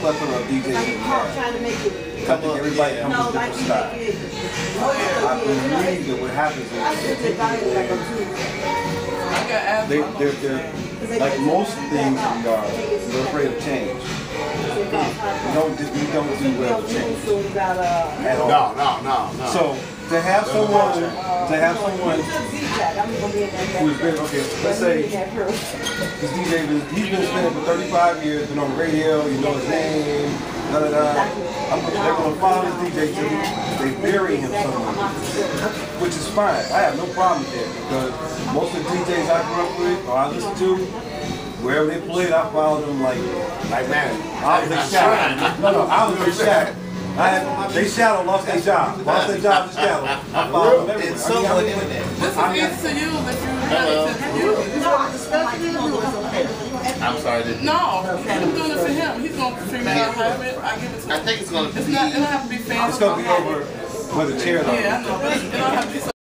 plethora of DJs that we have. I think everybody comes with different style. I believe that what happens is they're like most things we are, we're afraid of change. We don't do well with change at all. No. So to have someone who's been, okay, let's say this DJ, he's been spinning for 35 years, been on the radio, you know his name, they're going to follow this DJ till they bury him somewhere, which is fine. I have no problem with that because most of the DJs I grew up with or I listen to, wherever they played, I followed them like man. I was in Shadow. I was in Shadow. They Shadow lost their job. To Shadow. I followed them everywhere. This is easy to use if you I'm sorry. No, I'm doing it for him. He's going to figure out how I give it to him. I think it's going to be. It don't have to be fancy. It's going to be over where the chair is. Yeah, I know. It don't have to be so